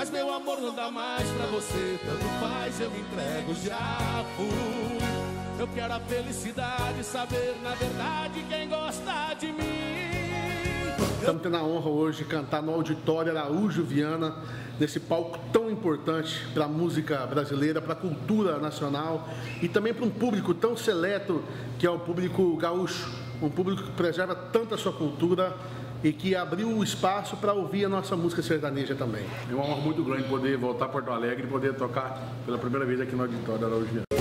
Mas meu amor não dá mais pra você, tanto faz, eu me entrego, já fui. Eu quero a felicidade, saber na verdade quem gosta de mim. Estamos tendo a honra hoje de cantar no Auditório Araújo Viana, nesse palco tão importante para a música brasileira, para a cultura nacional e também para um público tão seleto que é o público gaúcho, um público que preserva tanto a sua cultura e que abriu o espaço para ouvir a nossa música sertaneja também. É uma honra muito grande poder voltar a Porto Alegre e poder tocar pela primeira vez aqui no Auditório Araújo Viana.